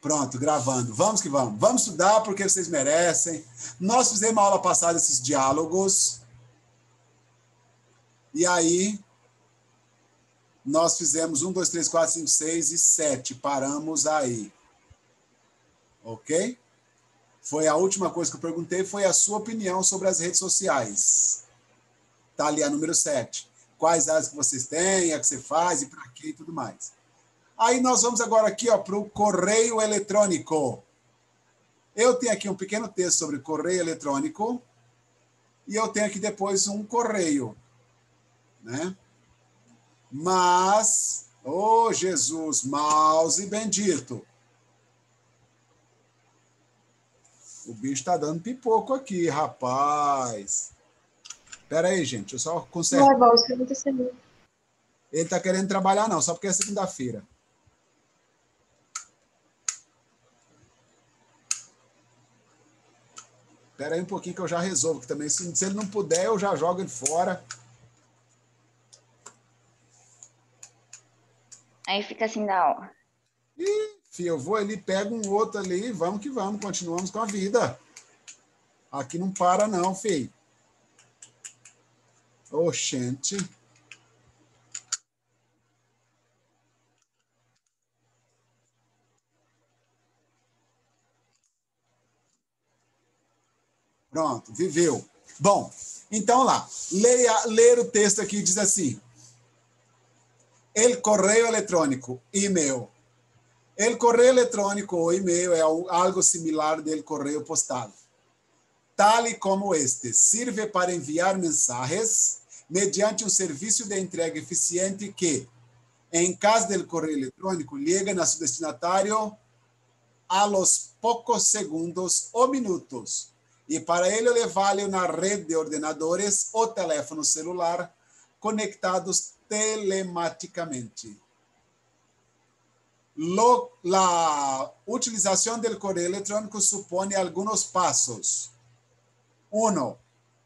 Pronto, gravando. Vamos que vamos. Vamos estudar porque vocês merecem. Nós fizemos a aula passada esses diálogos. E aí, nós fizemos 1, 2, 3, 4, 5, 6 e 7. Paramos aí. Ok? Foi a última coisa que eu perguntei, foi a sua opinião sobre as redes sociais. Está ali a número 7. Quais áreas que vocês têm, a que você faz e para quê e tudo mais. Aí nós vamos agora aqui para o correio eletrônico. Eu tenho aqui um pequeno texto sobre correio eletrônico e eu tenho aqui depois um correio, né? Mas, oh Jesus, mouse bendito. O bicho está dando pipoco aqui, rapaz. Espera aí, gente, eu só conserto. Não é bom, isso que aconteceu. Ele está querendo trabalhar não, só porque é segunda-feira. Espera aí um pouquinho que eu já resolvo, que também se ele não puder, eu já jogo ele fora. Aí fica assim da aula. Ih, filho, eu vou ali, pego um outro ali, vamos que vamos, continuamos com a vida. Aqui não para não, filho. Oxente. Pronto, viveu. Bom, então lá, ler o texto aqui diz assim. El correio eletrônico, e-mail. El correio eletrônico ou e-mail é algo similar del correio postal. Tal e como este, sirve para enviar mensajes mediante um serviço de entrega eficiente que, em caso del correio eletrônico, llegan a su destinatario a los pocos segundos o minutos. E para ele levá-lo na rede de ordenadores ou teléfono celular conectados telematicamente. La utilización del correo electrónico supone algunos pasos. 1.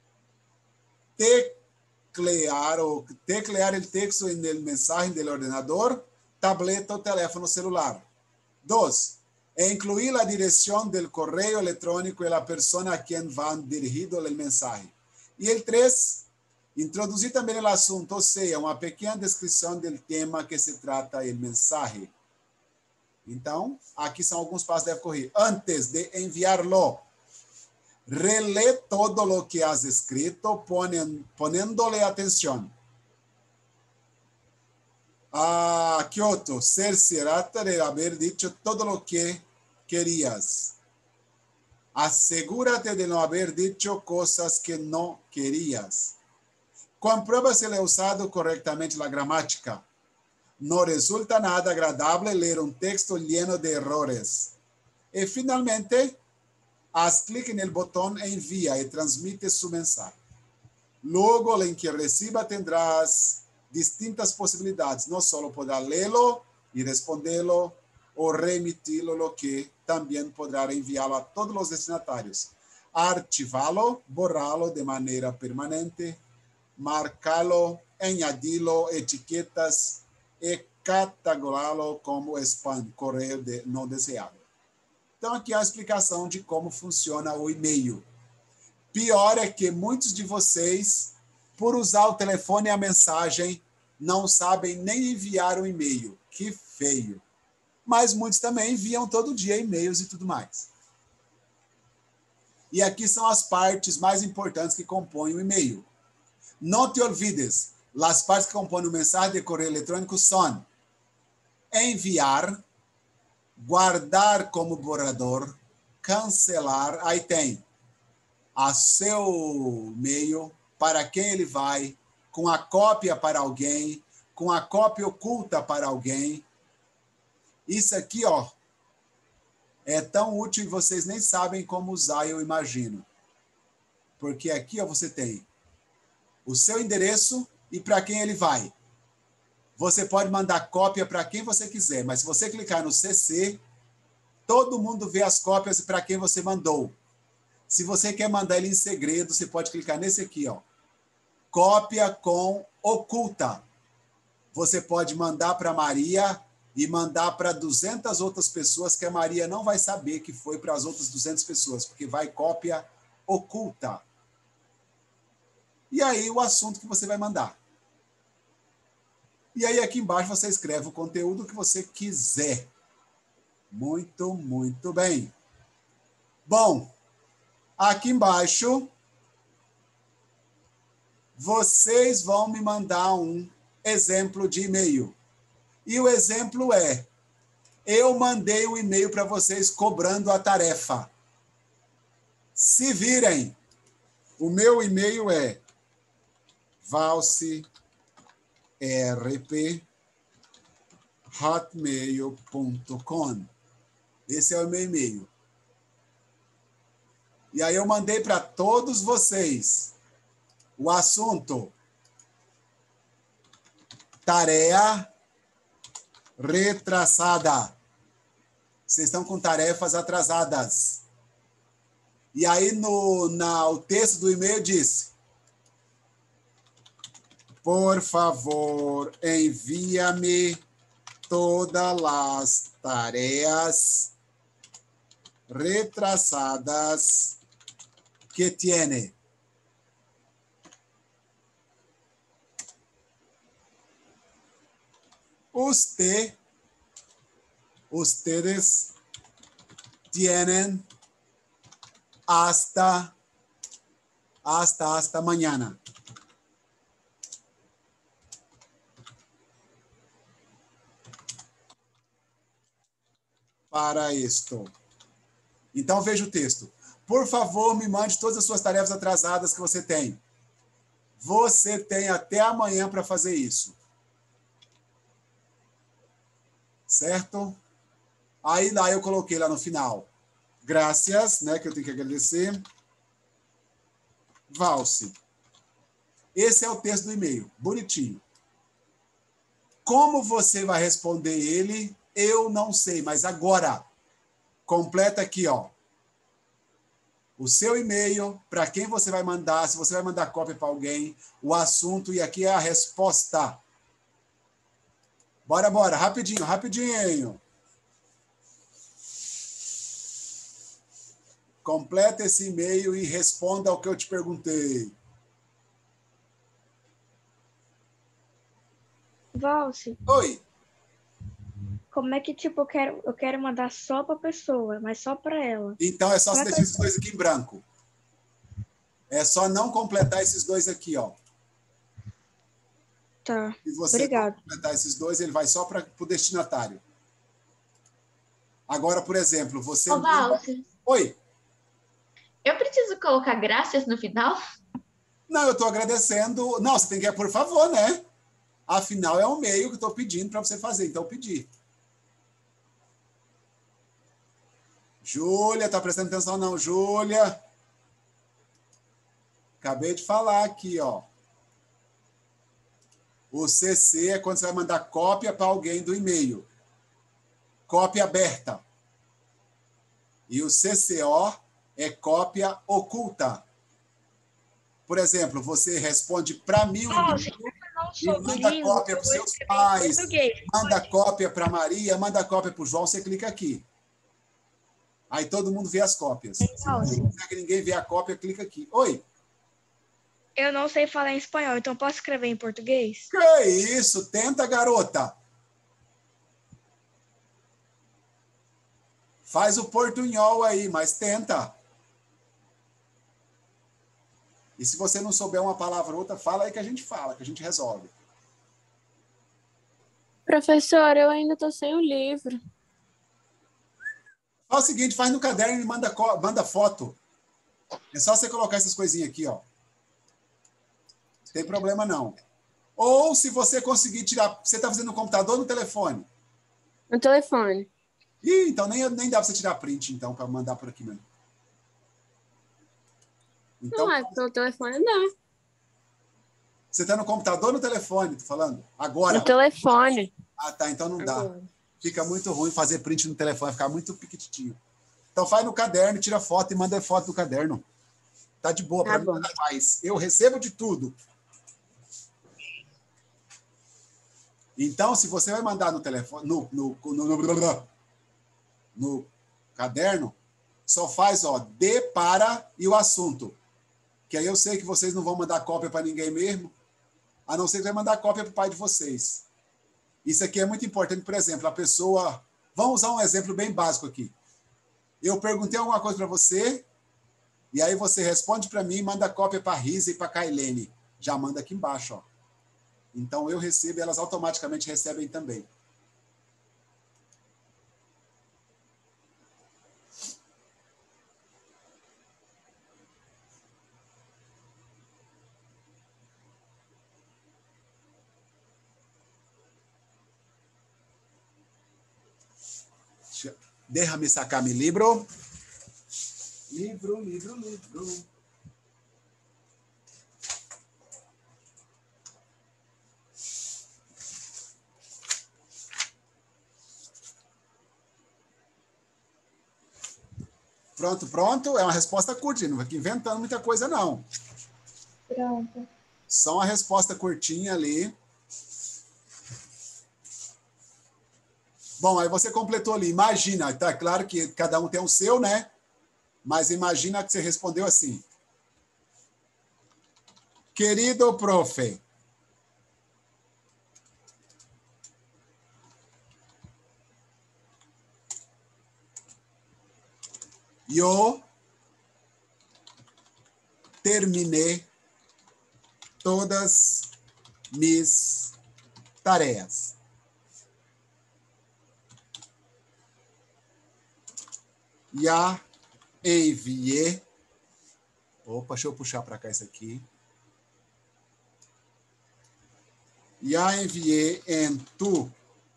Teclear el texto en el mensaje del ordenador, tableta o teléfono celular. 2. Incluir la dirección del correo electrónico y la persona a quien va dirigido el mensaje. Y el 3. Introduzir também o assunto, ou seja, uma pequena descrição do tema que se trata o mensagem. Então, aqui são alguns passos que deve correr. Antes de enviarlo, relé todo lo que has escrito, poniéndole atención. Kyoto, cerciorate de haber dicho todo lo que querías. Asegúrate de no haber dicho cosas que no querías. Comprueba se ele é usado corretamente a gramática. Não resulta nada agradável ler um texto lleno de errores. E, finalmente, haz clic no botão envia e transmite sua mensagem. Logo, em que reciba, tendrás distintas possibilidades. Não só poderá lê-lo e respondê-lo, ou remitir-lo, lo que também poderá enviá-lo a todos os destinatários. Archivá-lo, borrá-lo de maneira permanente, marcá-lo, añadi-lo, etiquetas e catalogá-lo como spam, correio não desejado. Então, aqui é a explicação de como funciona o e-mail. Pior é que muitos de vocês, por usar o telefone e a mensagem, não sabem nem enviar um e-mail. Que feio. Mas muitos também enviam todo dia e-mails e tudo mais. E aqui são as partes mais importantes que compõem o e-mail. Não te olvides, as partes que compõem o mensagem de correio eletrônico são enviar, guardar como borrador, cancelar, aí tem a seu e-mail, para quem ele vai, com a cópia para alguém, com a cópia oculta para alguém. Isso aqui, ó, é tão útil e vocês nem sabem como usar, eu imagino. Porque aqui, ó, você tem o seu endereço e para quem ele vai. Você pode mandar cópia para quem você quiser, mas se você clicar no CC, todo mundo vê as cópias para quem você mandou. Se você quer mandar ele em segredo, você pode clicar nesse aqui, ó. Cópia com oculta. Você pode mandar para Maria e mandar para 200 outras pessoas que a Maria não vai saber que foi para as outras 200 pessoas, porque vai cópia oculta. E aí o assunto que você vai mandar. E aí aqui embaixo você escreve o conteúdo que você quiser. Muito, muito bem. Bom, aqui embaixo vocês vão me mandar um exemplo de e-mail. E o exemplo é: eu mandei um e-mail para vocês cobrando a tarefa. Se virem, o meu e-mail é valsirp@hotmail.com. Esse é o meu e-mail. E aí eu mandei para todos vocês o assunto: tarefa retrasada. Vocês estão com tarefas atrasadas. E aí o texto do e-mail diz: por favor, envia-me todas as tarefas retrasadas que tiene. Ustedes tienen hasta mañana. Para isto. Então veja o texto. Por favor, me mande todas as suas tarefas atrasadas que você tem. Você tem até amanhã para fazer isso. Certo? Aí lá eu coloquei lá no final: graças, né, que eu tenho que agradecer. Valse. Esse é o texto do e-mail, bonitinho. Como você vai responder ele, eu não sei, mas agora completa aqui, ó, o seu e-mail, para quem você vai mandar, se você vai mandar cópia para alguém, o assunto, e aqui é a resposta. Bora, bora, rapidinho, rapidinho. Completa esse e-mail e responda ao que eu te perguntei. Valse, Oi. como é que, tipo, eu quero mandar só pra pessoa, mas só pra ela? Então é só Como você é que deixar esses dois aqui em branco. É só não completar esses dois aqui, ó. Tá, Se você não obrigado. completar esses dois, ele vai só para o destinatário. Agora, por exemplo, você Ô, manda... Valse, Oi. eu preciso colocar graças no final? Não, eu estou agradecendo. Não, você tem que, por favor, né? Afinal, é um meio que eu estou pedindo para você fazer, então pedir. Júlia, tá prestando atenção não, Júlia? Acabei de falar aqui, ó. O CC é quando você vai mandar cópia para alguém do e-mail. Cópia aberta. E o CCO é cópia oculta. Por exemplo, você responde para mim um Valse, e-mail eu não e sou manda bilíngue, cópia eu para os vou seus escrever em pais, português. manda cópia para Maria, manda cópia para o João, você clica aqui. Aí todo mundo vê as cópias. Se não Valse, consegue ninguém ver a cópia, clica aqui. Oi. eu não sei falar em espanhol, então posso escrever em português? Que isso? Tenta, garota. Faz o portunhol aí, mas tenta. E se você não souber uma palavra ou outra, fala aí que a gente fala, que a gente resolve. Professor, eu ainda estou sem o livro. Faz o seguinte, faz no caderno e manda foto. É só você colocar essas coisinhas aqui, ó. Não tem problema, não. Ou se você conseguir tirar... Você está fazendo no computador ou no telefone? No telefone. Ih, então nem dá para você tirar print, então, para mandar por aqui mesmo. Então, Não, é pelo telefone, não. você está no computador ou no telefone, tô falando? Agora. No telefone. Ah, tá, então não dá. Agora. Fica muito ruim fazer print no telefone, fica muito piquititinho. Então faz no caderno, tira foto e manda foto no caderno. Tá de boa, para mim nada faz. Eu recebo de tudo. Então, se você vai mandar no telefone, no caderno, só faz, ó, de para e o assunto. Que aí eu sei que vocês não vão mandar cópia para ninguém mesmo, a não ser que vai mandar cópia para o pai de vocês. Isso aqui é muito importante, por exemplo, a pessoa... Vamos usar um exemplo bem básico aqui. Eu perguntei alguma coisa para você, e aí você responde para mim e manda cópia para a Risa e para a Kailene. Já manda aqui embaixo, ó. Então eu recebo e elas automaticamente recebem também. Déjame sacar mi libro. Livro. Pronto. É uma resposta curta, não vai aqui inventando muita coisa, não. Pronto. Só uma resposta curtinha ali. Bom, aí você completou ali. Imagina, tá claro que cada um tem o seu, né? Mas imagina que você respondeu assim. Querido profe, eu terminei todas mis tarefas. Já enviei. Opa, deixa eu puxar para cá isso aqui. Já enviei em tu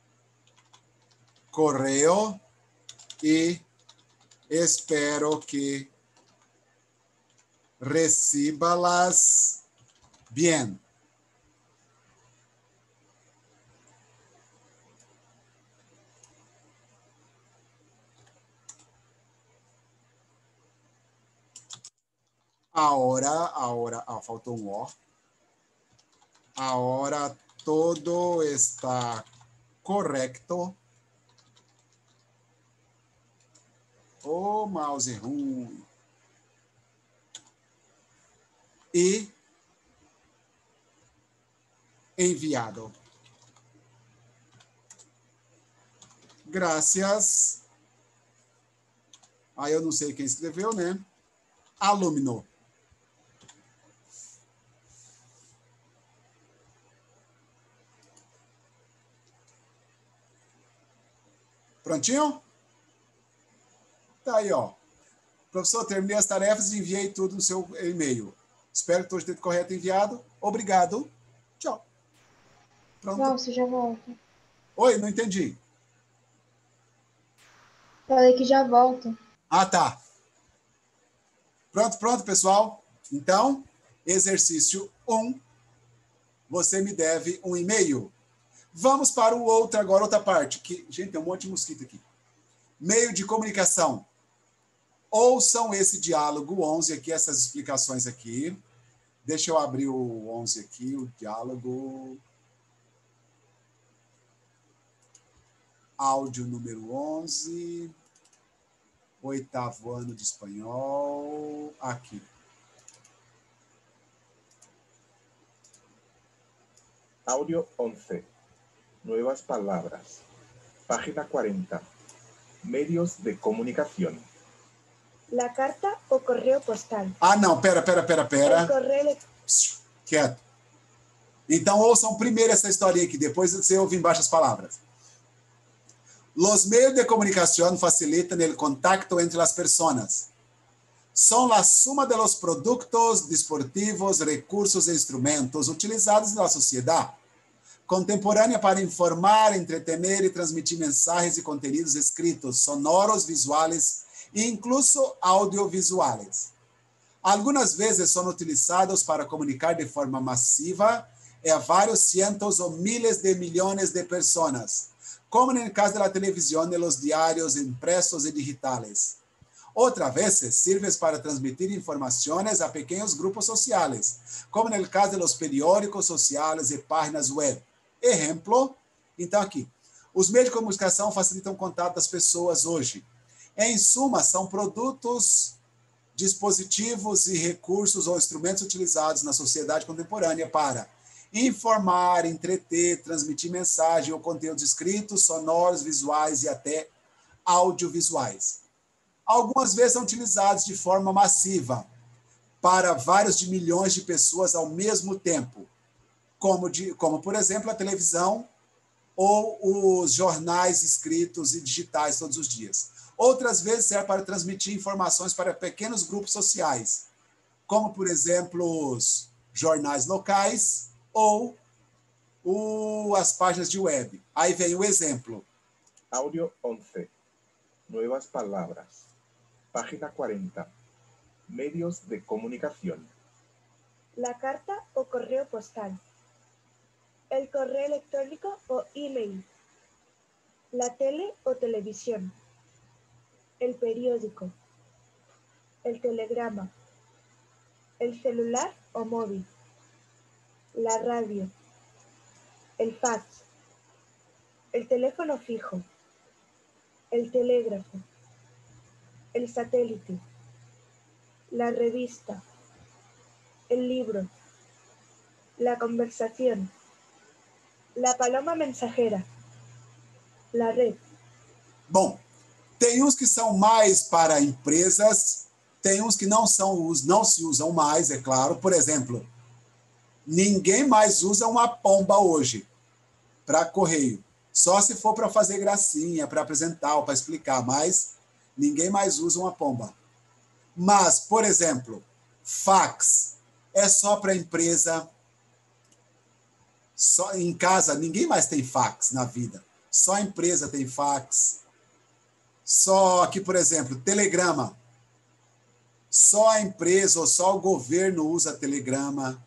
correio e espero que recíbalas bien. Ahora, faltou um O. Ahora todo está correcto. Oh, mouse ruim. E enviado. Graças. Aí eu não sei quem escreveu, né? Alumno. Prontinho? Tá aí, ó. Professor, terminei as tarefas e enviei tudo no seu e-mail. Espero que todo esteja correto enviado. Obrigado. Tchau. Pronto. Nossa, já volto. Oi, não entendi. Falei que já volto. Ah, tá. Pronto, pessoal. Então, exercício 1. Você me deve um e-mail. Vamos para o outro agora, outra parte. Que, gente, tem um monte de mosquito aqui. Meio de comunicação. Ouçam esse diálogo 11 aqui, essas explicações aqui. Deixa eu abrir o 11 aqui, o diálogo. Áudio número 11. 8º ano de espanhol. Aqui. Audio 11. Nuevas palabras. Página 40. Medios de comunicación. La carta o correo postal. Ah, não, pera. El correo Quieto. Então, ouçam primeiro essa historinha aqui, depois você ouve embaixo as palavras. Los medios de comunicación facilitan el contacto entre las personas. Son la suma de los productos, dispositivos, recursos e instrumentos utilizados na sociedade contemporânea para informar, entretener e transmitir mensagens e conteúdos escritos, sonoros, visuales e incluso audiovisuales. Algunas veces son utilizados para comunicar de forma masiva a vários cientos ou miles de millones de personas, como en el caso de la televisión, de los diarios impresos y digitales. Otras veces sirven para transmitir informaciones a pequeños grupos sociales, como en el caso de los periódicos sociales y páginas web. Ejemplo, Então, aqui, os meios de comunicação facilitam o contato das pessoas hoje. Em suma, são produtos, dispositivos e recursos ou instrumentos utilizados na sociedade contemporânea para informar, entreter, transmitir mensagem ou conteúdos escritos, sonoros, visuais e até audiovisuais. Algumas vezes são utilizados de forma massiva para vários de milhões de pessoas ao mesmo tempo, como por exemplo, a televisão ou os jornais escritos e digitais todos os dias. Outras vezes serve para transmitir informações para pequenos grupos sociais, como, por exemplo, os jornais locais ou as páginas de web. Aí vem o exemplo. Audio 11. Nuevas palabras. Página 40. Medios de comunicación. La carta o correo postal. El correo electrónico o email. La tele o televisión. El periódico. El telegrama. El celular o móvil. La radio. El fax. El teléfono fijo. El telégrafo. El satélite. La revista. El libro. La conversación. La paloma mensajera. La red. Bom, tem uns que são mais para empresas, tem uns que não se usam mais, é claro. Por exemplo, ninguém mais usa uma pomba hoje para correio. Só se for para fazer gracinha, para apresentar ou para explicar, mas ninguém mais usa uma pomba. Mas, por exemplo, fax é só para empresa. Só em casa, ninguém mais tem fax na vida. Só a empresa tem fax. Só aqui, por exemplo, telegrama. Só a empresa ou só o governo usa telegrama.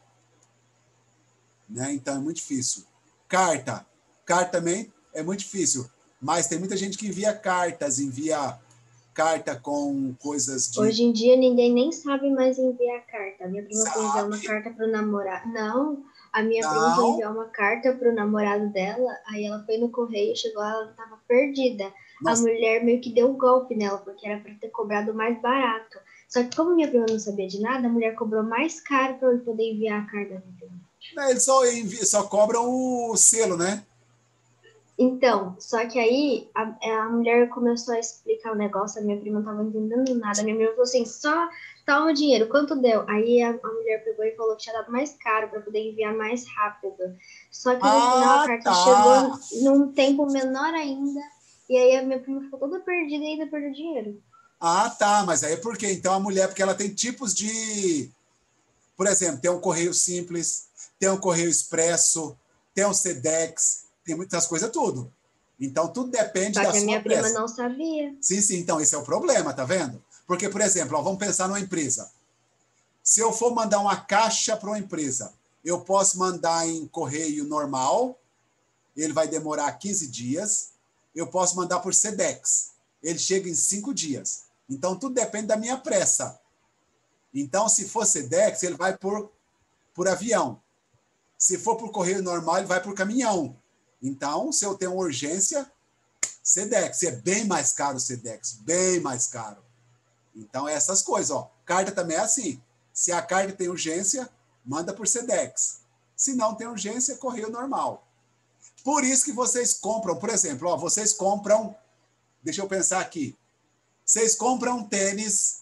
Né? Então, é muito difícil. Carta. Carta também é muito difícil. Mas tem muita gente que envia cartas, envia carta com coisas de... Hoje em dia, ninguém nem sabe mais enviar carta. A minha prima foi enviar uma carta para o namorado. Não, a minha prima foi enviar uma carta para o namorado dela, aí ela foi no correio, chegou lá, ela estava perdida. Nossa. A mulher meio que deu um golpe nela, porque era para ter cobrado mais barato. Só que como minha prima não sabia de nada, a mulher cobrou mais caro para ele poder enviar a carta. Eles só cobram o selo, né? Então, só que aí a mulher começou a explicar o negócio, a minha prima não estava entendendo nada. A minha prima falou assim, só toma o dinheiro, quanto deu? Aí a mulher pegou e falou que tinha dado mais caro para poder enviar mais rápido. Só que no final a carta chegou num tempo menor ainda, e aí a minha prima ficou toda perdida e ainda perdeu dinheiro. Ah, tá, mas aí por quê? Então a mulher, porque ela tem tipos de... Por exemplo, tem um correio simples, tem um correio expresso, tem um Sedex... Tem muitas coisas, tudo. Então, tudo depende da sua pressa. Só que a minha prima não sabia. Sim, então, esse é o problema, tá vendo? Porque, por exemplo, vamos pensar numa empresa. Se eu for mandar uma caixa para uma empresa, eu posso mandar em correio normal, ele vai demorar 15 dias. Eu posso mandar por Sedex, ele chega em 5 dias. Então, tudo depende da minha pressa. Então, se for Sedex, ele vai por avião. Se for por correio normal, ele vai por caminhão. Então, se eu tenho uma urgência, Sedex, é bem mais caro o Sedex, bem mais caro. Então, essas coisas, ó. Carta também é assim. Se a carta tem urgência, manda por Sedex. Se não tem urgência, correio normal. Por isso que vocês compram, por exemplo, ó, vocês compram, deixa eu pensar aqui, vocês compram tênis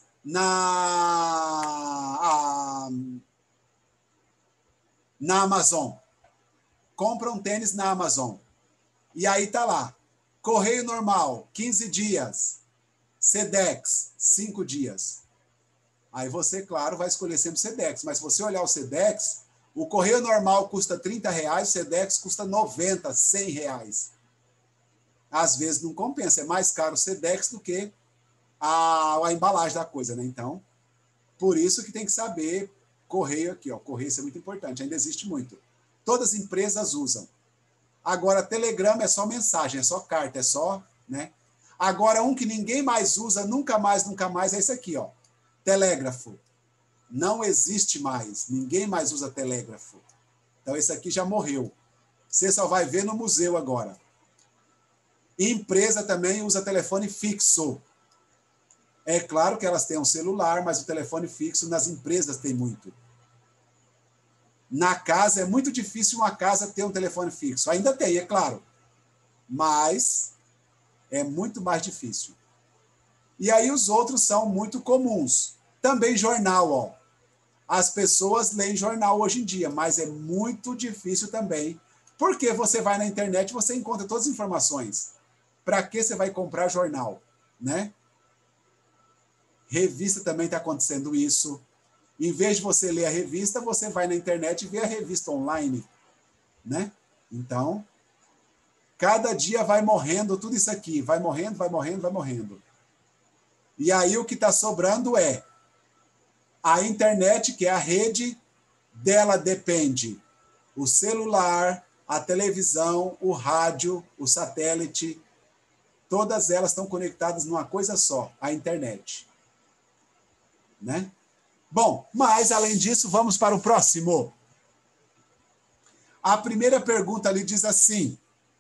na Amazon. Compra um tênis na Amazon. E aí tá lá. Correio normal, 15 dias. Sedex, 5 dias. Aí você, claro, vai escolher sempre Sedex. Mas se você olhar o Sedex, o correio normal custa R$30, o Sedex custa 90, 100 reais. Às vezes não compensa. É mais caro o Sedex do que a embalagem da coisa, né? Então, por isso que tem que saber correio aqui, ó. Correio, isso é muito importante. Ainda existe muito. Todas as empresas usam. Agora, telegrama é só mensagem, é só carta, é só, né? Agora, um que ninguém mais usa, nunca mais, é esse aqui, ó. Telégrafo. Não existe mais. Ninguém mais usa telégrafo. Então, esse aqui já morreu. Você só vai ver no museu agora. Empresa também usa telefone fixo. É claro que elas têm um celular, mas o telefone fixo nas empresas tem muito. Na casa, é muito difícil uma casa ter um telefone fixo. Ainda tem, é claro. Mas é muito mais difícil. E aí os outros são muito comuns. Também jornal, ó. As pessoas leem jornal hoje em dia, mas é muito difícil também. Porque você vai na internet e você encontra todas as informações. Para que você vai comprar jornal, né? Revista também está acontecendo isso. Em vez de você ler a revista, você vai na internet e vê a revista online, né? Então, cada dia vai morrendo tudo isso aqui. Vai morrendo, vai morrendo, vai morrendo. E aí o que está sobrando é a internet, que é a rede, dela depende o celular, a televisão, o rádio, o satélite. Todas elas estão conectadas numa coisa só, a internet. Né? Bom, mas além disso, vamos para o próximo. A primeira pergunta ali diz assim: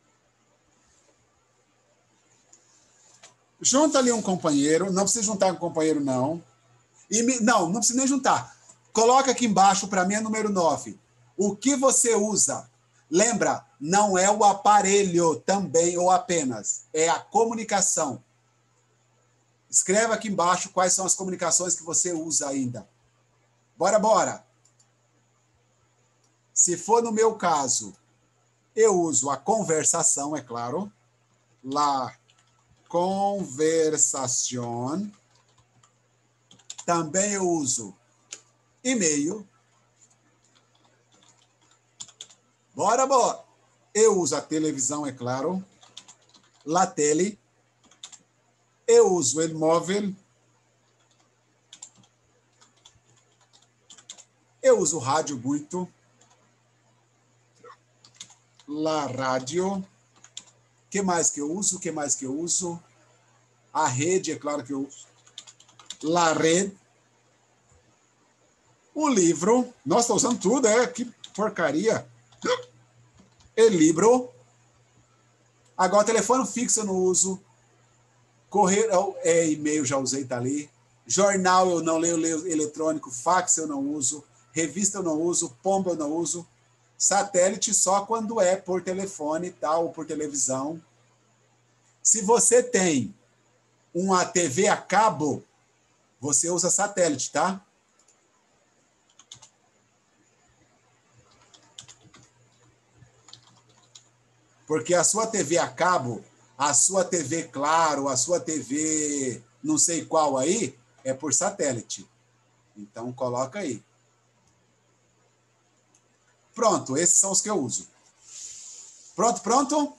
junta ali um companheiro, não precisa juntar com um companheiro, não. Não precisa nem juntar. Coloca aqui embaixo, para mim é número 9. O que você usa? Lembra, não é o aparelho também ou apenas, é a comunicação. Escreva aqui embaixo quais são as comunicações que você usa ainda. Bora, bora. Se for no meu caso, eu uso a conversação, é claro. La conversación. Também eu uso e-mail. Bora, bora. Eu uso a televisão, é claro. La tele. Eu uso o móvel. Eu uso o rádio muito. La rádio. Que mais que eu uso? Que mais que eu uso? A rede, é claro que eu uso. La red. O livro. Nossa, estou usando tudo, que porcaria. El libro. Agora, telefone fixo eu não uso. Correio, e-mail já usei, tá ali. Jornal eu não leio eletrônico. Fax eu não uso. Revista eu não uso. Pomba eu não uso. Satélite só quando é por telefone, tá? Ou por televisão. Se você tem uma TV a cabo, você usa satélite, tá? Porque a sua TV a cabo, a sua TV Claro, a sua TV não sei qual aí, é por satélite. Então, coloca aí. Pronto, esses são os que eu uso. Pronto, pronto?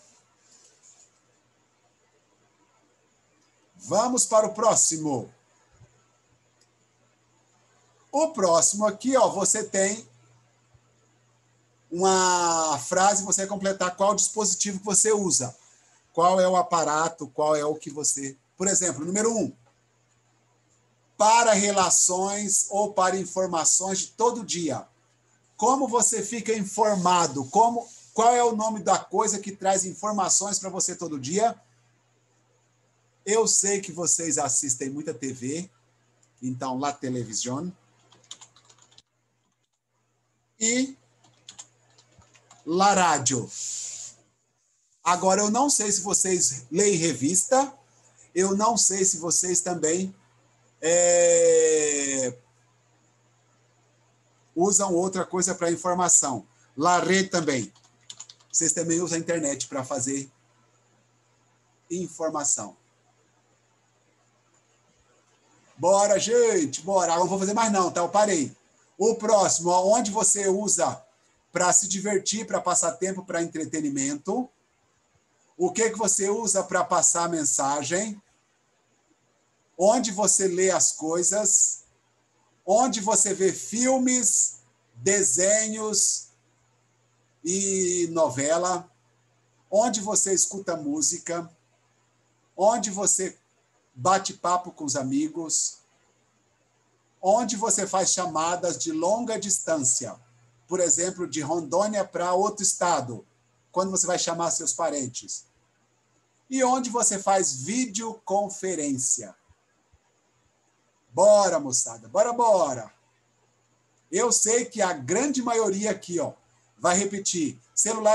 Vamos para o próximo. O próximo aqui, ó, você tem uma frase, você vai completar qual dispositivo que você usa. Qual é o aparato, qual é o que você... Por exemplo, número 1. Para relações ou para informações de todo dia. Como você fica informado? Qual é o nome da coisa que traz informações para você todo dia? Eu sei que vocês assistem muita TV, então, la televisión. E la rádio. Agora, eu não sei se vocês leem revista, eu não sei se vocês também usam outra coisa para informação. La red também. Vocês também usam a internet para fazer informação. Bora, gente, bora. Não vou fazer mais não, tá? Eu parei. O próximo, onde você usa para se divertir, para passar tempo, para entretenimento. O que você usa para passar mensagem? Onde você lê as coisas? Onde você vê filmes, desenhos e novela? Onde você escuta música? Onde você bate papo com os amigos? Onde você faz chamadas de longa distância? Por exemplo, de Rondônia para outro estado, quando você vai chamar seus parentes. E onde você faz videoconferência. Bora, moçada, bora. Eu sei que a grande maioria aqui, ó, vai repetir celular.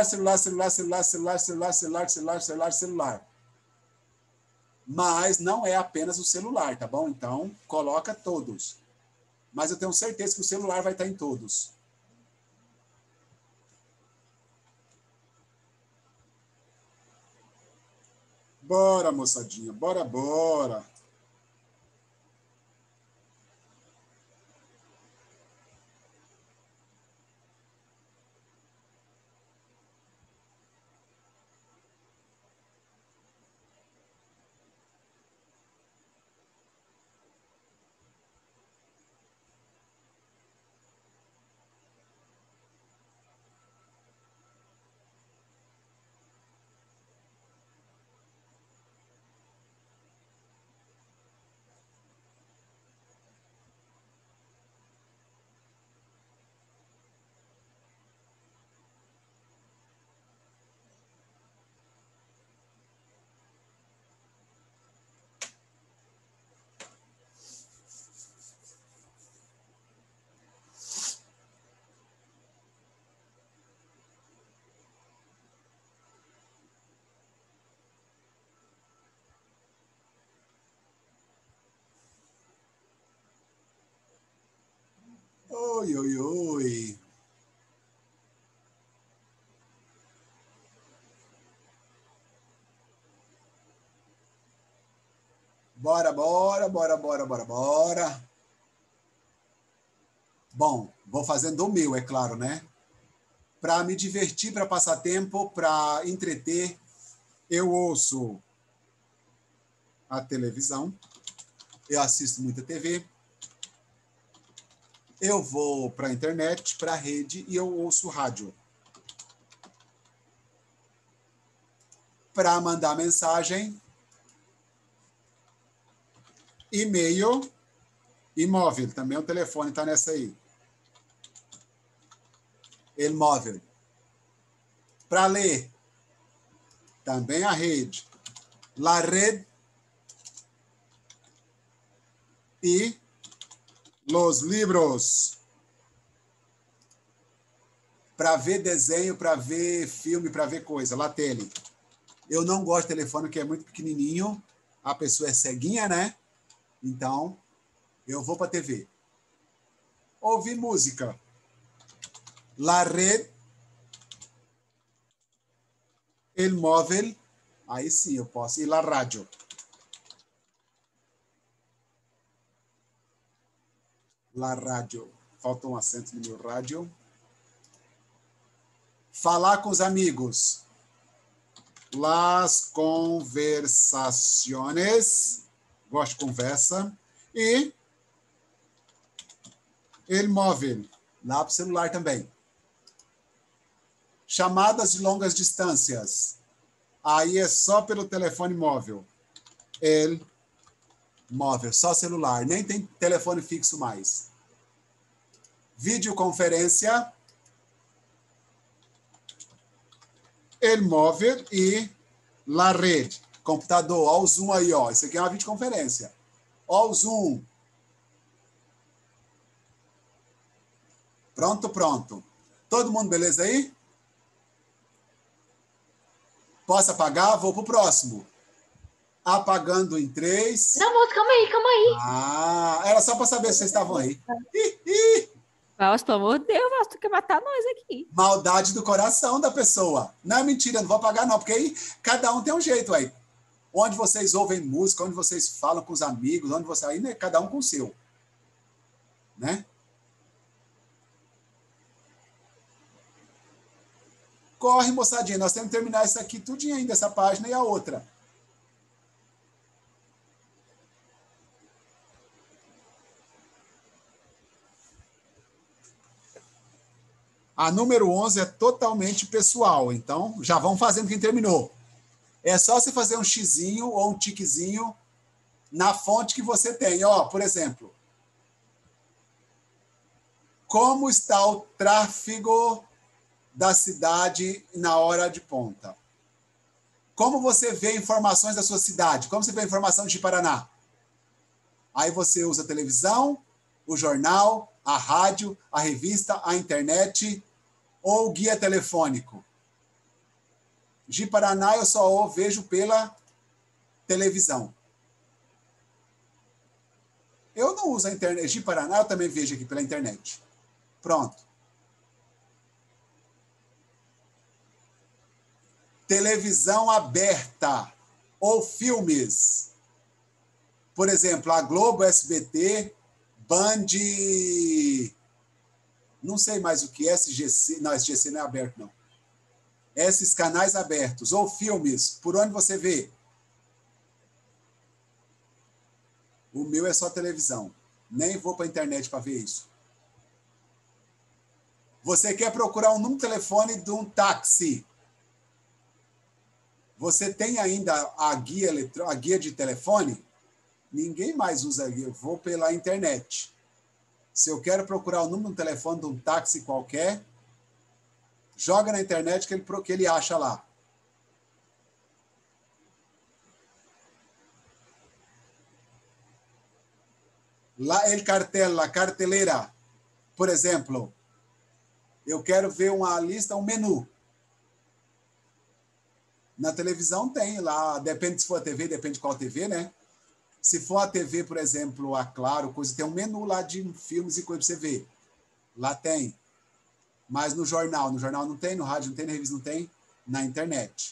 Mas não é apenas o celular, tá bom? Então, coloca todos. Mas eu tenho certeza que o celular vai estar em todos. Bora, moçadinha, bora. Oi. Bora. Bom, vou fazendo o meu, é claro, né? Para me divertir, para passar tempo, para entreter, eu ouço a televisão, eu assisto muita TV, eu vou para a internet, para a rede e eu ouço rádio. Para mandar mensagem, e-mail e móvel. Também o telefone está nessa aí. El móvel. Para ler, também a rede. La red e los libros. Para ver desenho, para ver filme, para ver coisa. La tele. Eu não gosto de telefone, que é muito pequenininho. A pessoa é ceguinha, né? Então, eu vou para a TV. Ouvir música. La red, el móvel, aí sim eu posso. E la rádio. La rádio. Falta um acento no meu rádio. Falar com os amigos. Las conversaciones. Gosto de conversa. E el móvel. Lá para o celular também. Chamadas de longas distâncias. Aí é só pelo telefone móvel. El móvel, só celular. Nem tem telefone fixo mais. Videoconferência. El móvel e la rede. Computador, ó o Zoom aí, ó. Isso aqui é uma videoconferência. Ó o Zoom. Pronto. Todo mundo beleza aí? Posso apagar? Vou pro próximo. Apagando em 3. Não, moço, calma aí. Ah, era só para saber se vocês estavam aí. Nossa, pelo amor de Deus, Vasco, tu quer matar nós aqui. Maldade do coração da pessoa. Não é mentira, não vou apagar não, porque aí cada um tem um jeito aí. Onde vocês ouvem música, onde vocês falam com os amigos, onde você aí, né? Cada um com o seu. Né? Corre, moçadinha, nós temos que terminar isso aqui tudinho ainda, essa página e a outra. A número 11 é totalmente pessoal, então já vão fazendo quem terminou. É só você fazer um xizinho ou um tiquezinho na fonte que você tem. Ó, por exemplo, como está o tráfego da cidade na hora de ponta? Como você vê informações da sua cidade? Como você vê informação de Paraná? Aí você usa a televisão, o jornal, a rádio, a revista, a internet ou o guia telefônico. De Paraná eu só vejo pela televisão. Eu não uso a internet. De Paraná eu também vejo aqui pela internet. Pronto. Televisão aberta ou filmes. Por exemplo, a Globo, SBT, Band, não sei mais o que, SGC, não, SGC não é aberto, não. Esses canais abertos, ou filmes, por onde você vê? O meu é só televisão. Nem vou para a internet para ver isso. Você quer procurar um número de telefone de um táxi. Você tem ainda a guia de telefone? Ninguém mais usa a guia. Eu vou pela internet. Se eu quero procurar o número de telefone de um táxi qualquer, joga na internet que ele acha lá. Lá el cartel, la cartelera. Por exemplo, eu quero ver uma lista, um menu. Na televisão tem lá, depende se for a TV, depende de qual TV, né? Se for a TV, por exemplo, a Claro, coisa, tem um menu lá de filmes e coisas para você ver. Lá tem. Mas no jornal não tem, no rádio não tem, na revista não tem, na internet.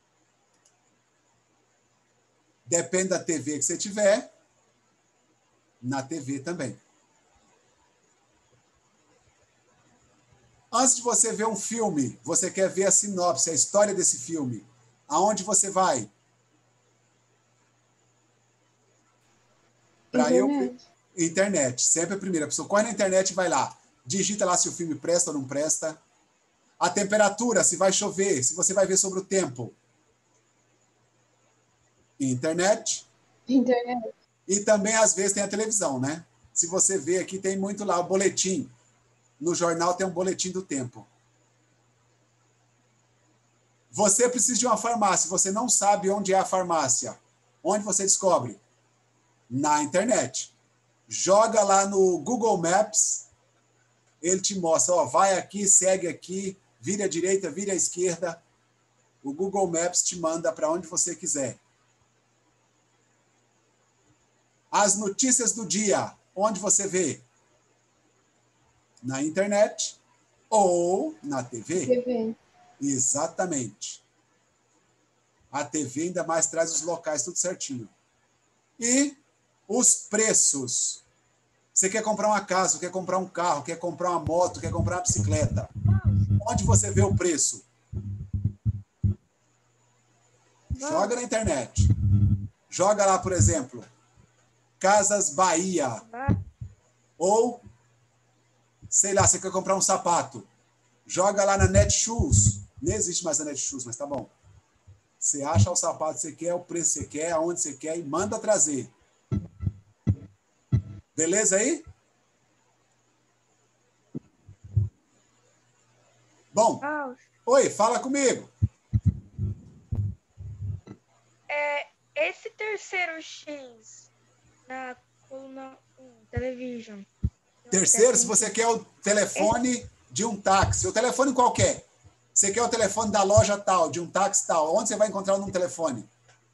Depende da TV que você tiver, na TV também. Antes de você ver um filme, você quer ver a sinopse, a história desse filme. Aonde você vai? Internet. Sempre a primeira. A pessoa corre na internet e vai lá. Digita lá se o filme presta ou não presta. A temperatura, se vai chover, se você vai ver sobre o tempo. Internet. E também, às vezes, tem a televisão, né? Se você vê aqui, tem muito lá o boletim. No jornal tem um boletim do tempo. Você precisa de uma farmácia. Você não sabe onde é a farmácia. Onde você descobre? Na internet. Joga lá no Google Maps. Ele te mostra, ó, vai aqui, segue aqui, vira à direita, vira à esquerda. O Google Maps te manda para onde você quiser. As notícias do dia, onde você vê? Na internet ou na TV? Exatamente. A TV ainda mais traz os locais tudo certinho. E os preços. Você quer comprar uma casa, quer comprar um carro, quer comprar uma moto, quer comprar uma bicicleta. Onde você vê o preço? Joga na internet. Joga lá, por exemplo, Casas Bahia. Ou, sei lá, você quer comprar um sapato. Joga lá na Netshoes. Nem existe mais a Netshoes, mas tá bom. Você acha o sapato que você quer, o preço que você quer, aonde você quer e manda trazer. Beleza aí? Bom. Oi, fala comigo. Esse terceiro X na coluna 1, television. Terceiro, se você quer o telefone de um táxi, o telefone qualquer. Você quer o telefone da loja tal, de um táxi tal. Onde você vai encontrar um telefone?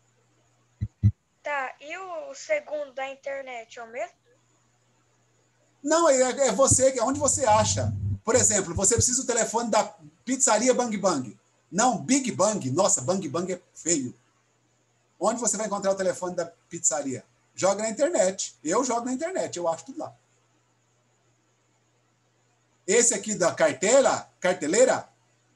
Tá, e o segundo da internet é o mesmo? Não, é você, onde você acha. Por exemplo, você precisa do telefone da pizzaria Bang Bang. Não, Big Bang. Nossa, Bang Bang é feio. Onde você vai encontrar o telefone da pizzaria? Joga na internet. Eu jogo na internet, eu acho tudo lá. Esse aqui da carteleira,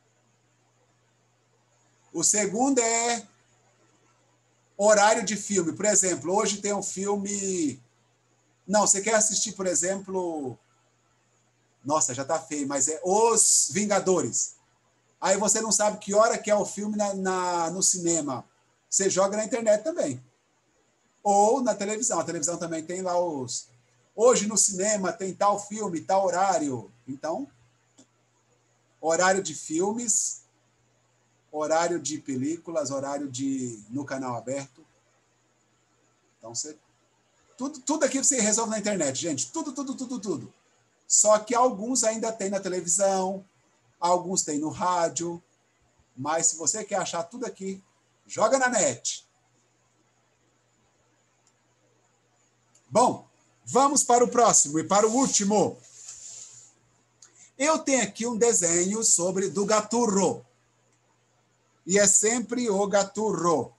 o segundo é horário de filme. Por exemplo, hoje tem um filme... Não, você quer assistir, por exemplo... Nossa, já tá feio, mas é Os Vingadores. Aí você não sabe que hora que é o filme no cinema. Você joga na internet também. Ou na televisão. A televisão também tem lá os... Hoje no cinema tem tal filme, tal horário. Então, horário de filmes horário de películas, horário no canal aberto. Então, tudo aqui você resolve na internet, gente. Tudo. Só que alguns ainda tem na televisão, alguns tem no rádio, mas se você quer achar tudo aqui, joga na net. Bom, vamos para o próximo e para o último. Eu tenho aqui um desenho do gaturro. E é sempre o gaturro.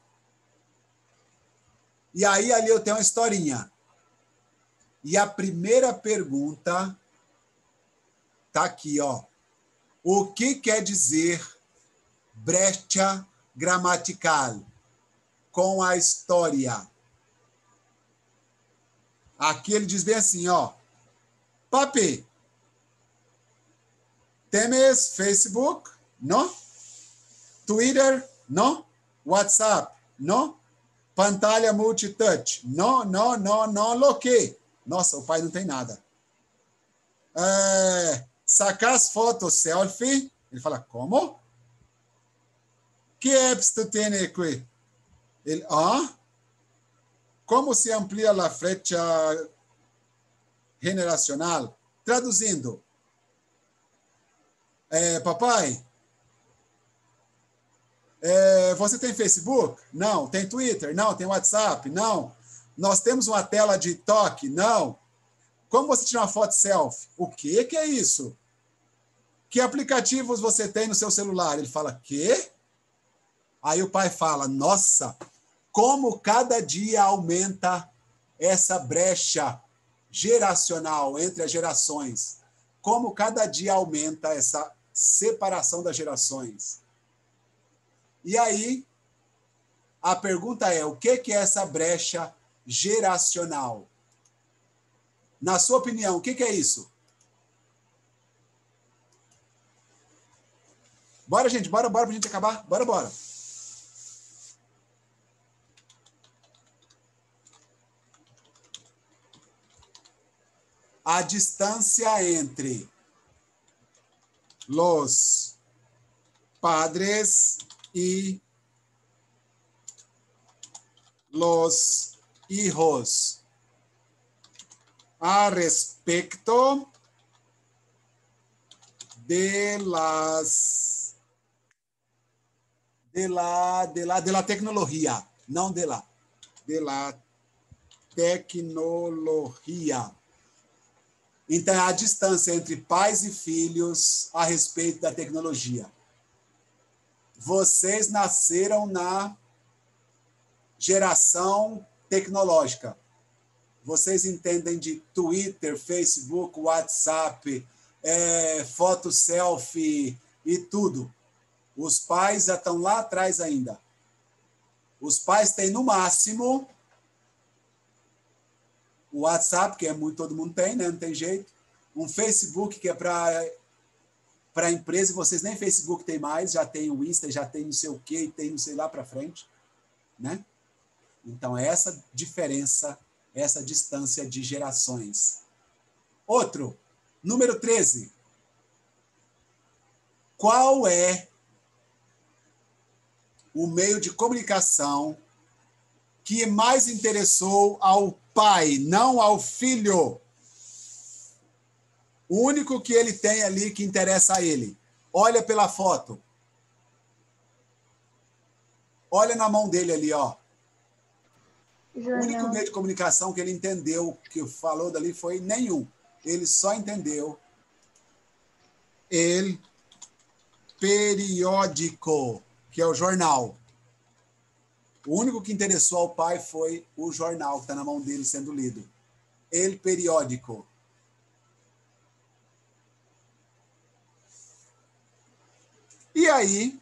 E aí ali eu tenho uma historinha. E a primeira pergunta tá aqui, ó. O que quer dizer brecha gramatical com a história? Aqui ele diz bem assim, ó. Papi, temes Facebook? Não? Twitter? Não? WhatsApp? Não? Pantalha multitouch? Não, lo que? Nossa, o pai não tem nada. Sacar as fotos selfie? Ele fala, como? Que apps tu tem aqui? Ele, como se amplia a flecha generacional? Traduzindo, papai, você tem Facebook? Não. Tem Twitter? Não. Tem WhatsApp? Não. Nós temos uma tela de toque? Não. Como você tira uma foto selfie? O que é isso? Que aplicativos você tem no seu celular? Ele fala, quê? Aí o pai fala, nossa, como cada dia aumenta essa brecha geracional entre as gerações. Como cada dia aumenta essa separação das gerações. E aí, a pergunta é, o que é essa brecha geracional? Na sua opinião, o que é isso? Bora, gente, bora pra gente acabar. Bora. A distância entre los padres y los hijos a respecto de la tecnología, não de la tecnologia. Então, a distância entre pais e filhos a respeito da tecnologia. Vocês nasceram na geração tecnológica. Vocês entendem de Twitter, Facebook, WhatsApp, foto selfie e tudo. Os pais já estão lá atrás ainda. Os pais têm, no máximo, o WhatsApp, que todo mundo tem, né? Não tem jeito. Um Facebook, que é para a empresa, e vocês nem Facebook tem mais, já tem o Insta, já tem não sei o quê, tem não sei lá para frente, né? Então, essa diferença, essa distância de gerações. Outro, número 13. Qual é o meio de comunicação que mais interessou ao pai, não ao filho? O único que ele tem ali que interessa a ele. Olha pela foto. Olha na mão dele ali, ó. Jornal. O único meio de comunicação que ele entendeu, que falou dali, foi nenhum. Ele só entendeu el periódico, que é o jornal. O único que interessou ao pai foi o jornal que está na mão dele sendo lido. El periódico. E aí,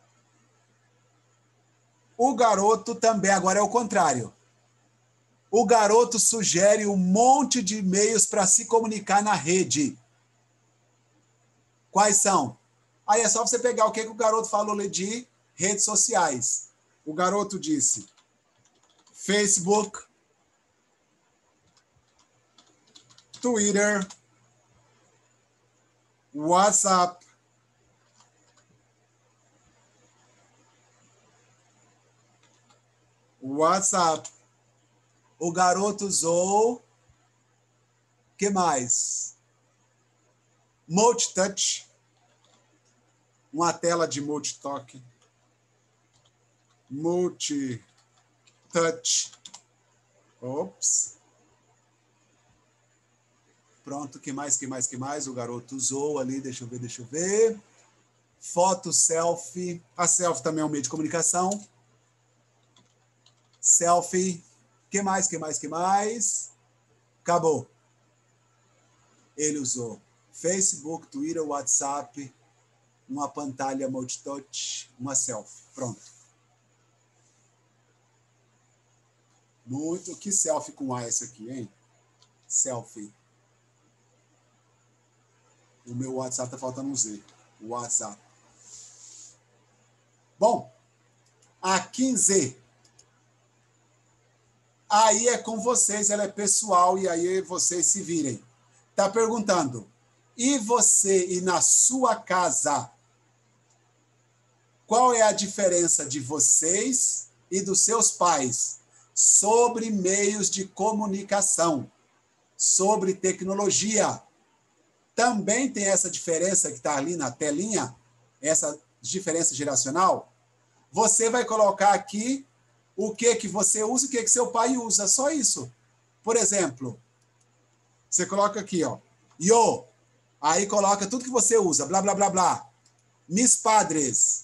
o garoto também, agora é o contrário. O garoto sugere um monte de e-mails para se comunicar na rede. Quais são? Aí é só você pegar o que o garoto falou de redes sociais. O garoto disse Facebook, Twitter, WhatsApp, WhatsApp. O garoto usou... que mais? Multitouch. Uma tela de multitoque. Multitouch. Ops. Pronto, que mais? O garoto usou ali, deixa eu ver. Foto, selfie. A selfie também é um meio de comunicação. Selfie. Que mais? Acabou. Ele usou Facebook, Twitter, WhatsApp, uma pantalha multitouch, uma selfie. Pronto. Muito. Que selfie com A esse aqui, hein? Selfie. O meu WhatsApp tá faltando um Z. WhatsApp. Bom, a 15. Aí é com vocês, ela é pessoal e aí vocês se virem. Tá perguntando, e você e na sua casa, qual é a diferença de vocês e dos seus pais sobre meios de comunicação, sobre tecnologia? Também tem essa diferença que está ali na telinha, essa diferença geracional? Você vai colocar aqui o que você usa e o que seu pai usa, só isso. Por exemplo, você coloca aqui, ó, yo, aí coloca tudo que você usa, blá, blá, blá, blá. Mis padres.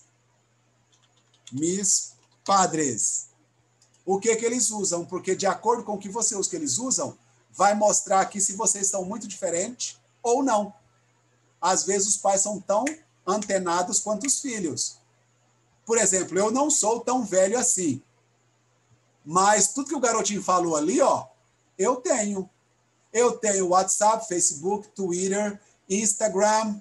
O que eles usam? Porque de acordo com o que você usa, que eles usam, vai mostrar aqui se vocês estão muito diferentes ou não. Às vezes os pais são tão antenados quanto os filhos. Por exemplo, eu não sou tão velho assim, mas tudo que o garotinho falou ali, ó, eu tenho. Eu tenho WhatsApp, Facebook, Twitter, Instagram,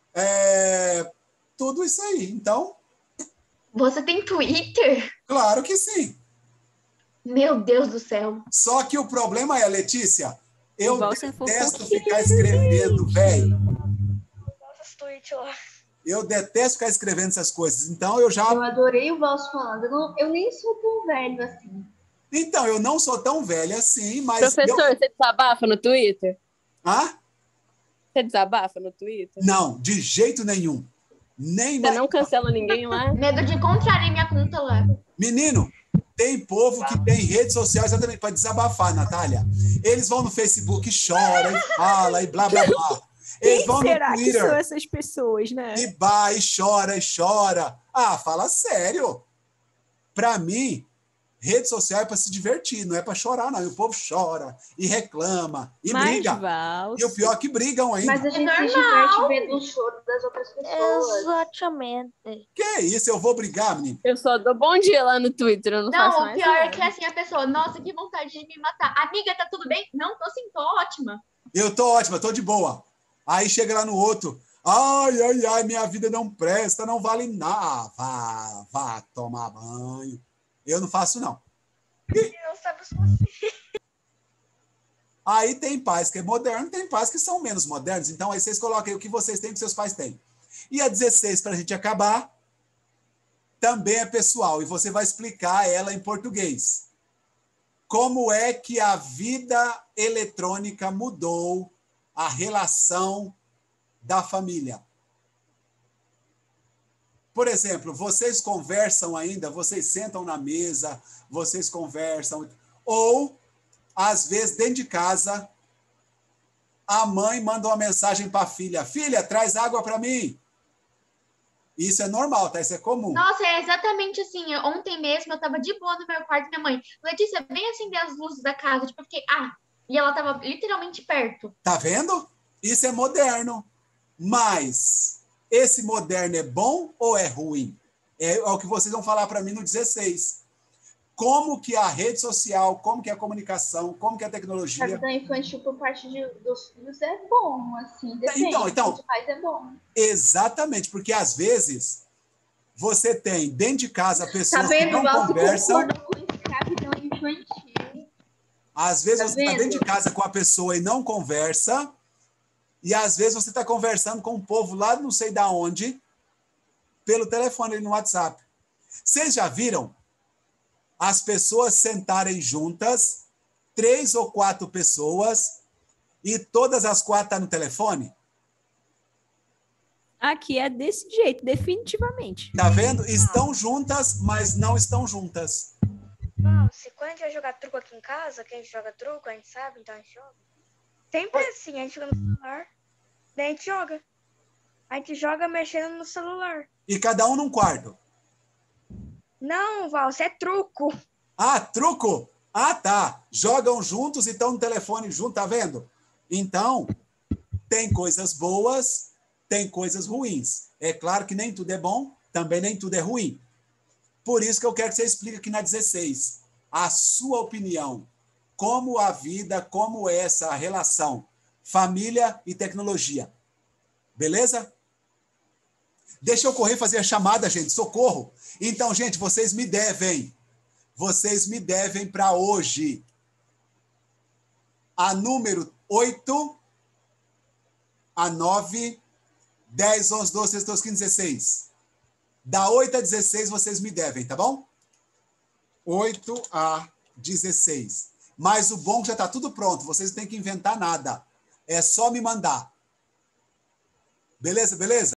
tudo isso aí. Então... Você tem Twitter? Claro que sim. Meu Deus do céu. Só que o problema é, Letícia, eu Igual você for detesto ficar escrevendo, velho. Nossa, tweet lá. Eu detesto ficar escrevendo essas coisas. Então, eu já... Eu adorei o Valso falando. Eu nem sou tão velho assim. Então, eu não sou tão velha assim, mas... Professor, você desabafa no Twitter? Hã? Você desabafa no Twitter? Não, de jeito nenhum. Nem Você não cancela ninguém lá? Medo de encontrarem minha conta lá. Menino, tem povo que tem rede social exatamente para desabafar, Natália. Eles vão no Facebook e choram, e fala, e blá, blá, blá. Eles vão Será no que Twitter são essas pessoas, né? e vai, e chora, e chora. Ah, fala sério. Para mim, rede social é para se divertir, não é para chorar, não. E o povo chora, e reclama, e Mas, briga. Val, E o pior é que brigam ainda. Mas a gente se normal. diverte vendo o choro das outras pessoas. Exatamente. Que isso, eu vou brigar, menino? Eu só dou bom dia lá no Twitter, eu não faço Não, o mais pior é nada. que assim, a pessoa, nossa, que vontade de me matar. Amiga, tá tudo bem? Não, tô sim, tô ótima. Eu tô ótima, tô de boa. Aí chega lá no outro, ai, ai, ai, minha vida não presta, não vale nada. Vá tomar banho. Eu não faço, não. Eu sabe assim. Aí tem pais que é moderno, tem pais que são menos modernos. Então aí vocês colocam aí o que vocês têm, o que seus pais têm. E a 16, para a gente acabar, também é pessoal. E você vai explicar ela em português. Como é que a vida eletrônica mudou a relação da família? Por exemplo, vocês conversam ainda, vocês sentam na mesa, vocês conversam, ou, às vezes, dentro de casa, a mãe manda uma mensagem para a filha, filha, traz água para mim. Isso é normal, tá? Isso é comum. Nossa, é exatamente assim. Ontem mesmo eu tava de boa no meu quarto, minha mãe, Letícia, vem acender as luzes da casa. Tipo, eu fiquei, e ela tava literalmente perto. Tá vendo? Isso é moderno. Mas esse moderno é bom ou é ruim? É o que vocês vão falar para mim no 16. Como que a rede social, como que a comunicação, como que a A tecnologia... vida infantil por parte dos filhos é bom, assim. Depende. Então. Os pais é bom. Exatamente, porque às vezes você tem dentro de casa pessoas Tá que vendo? não O Valso conversam. concordou com escravidão infantil. Às vezes Tá você está vendo? dentro de casa com a pessoa e não conversa. E às vezes você está conversando com um povo lá não sei da onde, pelo telefone ali no WhatsApp. Vocês já viram as pessoas sentarem juntas, 3 ou 4 pessoas, e todas as 4 estão no telefone? Aqui é desse jeito, definitivamente. Tá vendo? Estão juntas, mas não estão juntas. Se quando a gente vai jogar truco aqui em casa, que a gente joga truco, a gente sabe, então a gente joga. Sempre assim, a gente joga no celular, daí a gente joga. A gente joga mexendo no celular. E cada um num quarto. Não, Val, isso é truco. Ah, truco? Ah, tá. Jogam juntos e estão no telefone junto, tá vendo? Então, tem coisas boas, tem coisas ruins. É claro que nem tudo é bom, também nem tudo é ruim. Por isso que eu quero que você explique aqui na 16 a sua opinião. Como a vida, como é essa relação família e tecnologia. Beleza? Deixa eu correr fazer a chamada, gente. Socorro. Então, gente, vocês me devem. Vocês me devem para hoje. A número 8, a 9, 10, 11, 12, 13, 14, 15, 16. Da 8 a 16 vocês me devem, tá bom? 8 a 16. Mas o bom já está tudo pronto. Vocês não têm que inventar nada. É só me mandar. Beleza, beleza?